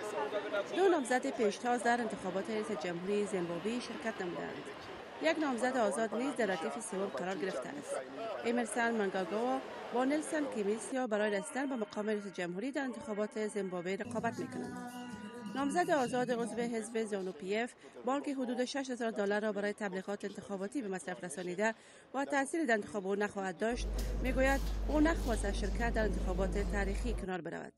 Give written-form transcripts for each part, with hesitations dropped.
دو نامزد پیشتاز در انتخابات رئیس جمهوری زیمبابوه شرکت نمودند. یک نامزد آزاد نیز در ردیف سوم قرار گرفته است. امرسن منگاگوا با نلسن کیمیسیا برای رسیدن به مقام رئیس جمهوری در انتخابات زیمبابوه رقابت می‌کنند. نامزد آزاد عضو حزب زانو پی اف بانک حدود $6,000 را برای تبلیغات انتخاباتی به مصرف رسانیده و تأثیری در انتخاب او نخواهد داشت، میگوید او نخواست از شرکت در انتخابات تاریخی کنار برود.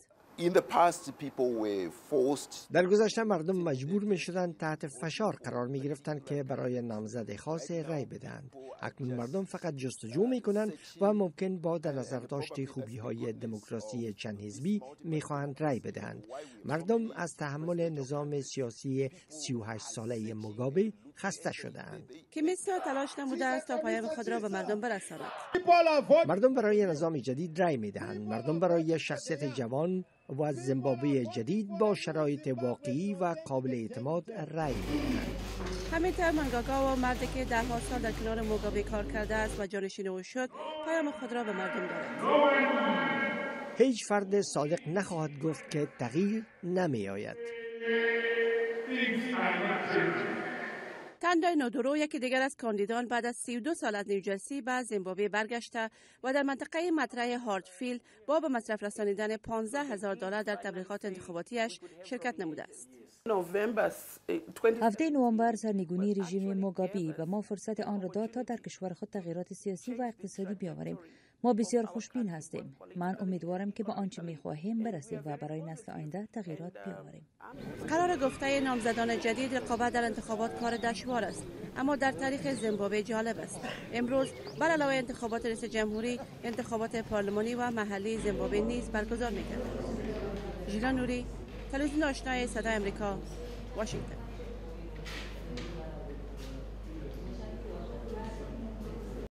در گذشته مردم مجبور می شدند تحت فشار قرار می گرفتند که برای نامزد خاص رای بدهند. اکنون مردم فقط جستجو می کنند و ممکن با در نظر داشت خوبی های دموکراسی چند حزبی می خواهند رای بدهند. مردم از تحمل نظام سیاسی 38 ساله موگابه خسته شدند. کیمیسیا تلاش نموده است تا پیام خود را به مردم برساند. مردم برای نظام جدید رای می دهند. مردم برای شخصیت جوان و زیمبابوه جدید با شرایط واقعی و قابل اعتماد رای می‌دهند. همینطور منگاگاوا مردی که ده‌ها سال در کنار موگابه کار کرده است و جانشین او شد، پیام خود را به مردم دارد. هیچ فرد صادق نخواهد گفت که تغییر نمی آید. تندای نودورو یکی دیگر از کاندیدان بعد از 32 سال از نیوجرسی به زیمبابوه برگشته و در منطقه مطرح هارتفیلد با به مصرف رسانیدن $15,000 در تبلیغات انتخاباتیش شرکت نموده است. هفته نوامبر سرنگونی رژیم موگابی به ما فرصت آن را داد تا در کشور خود تغییرات سیاسی و اقتصادی بیاوریم. ما بسیار خوشبین هستیم. من امیدوارم که به آنچه می‌خواهیم برسیم و برای نسل آینده تغییرات بیاوریم. قرار گفته نامزدان جدید رقابت در انتخابات کار دشوار است، اما در تاریخ زیمبابوه جالب است. امروز بر علاوه انتخابات رئیس جمهوری، انتخابات پارلمانی و محلی زیمبابوه نیز برگزار می‌گردد. ژیلا نوری، تلویزیون آشنای صدای آمریکا، واشنگتن.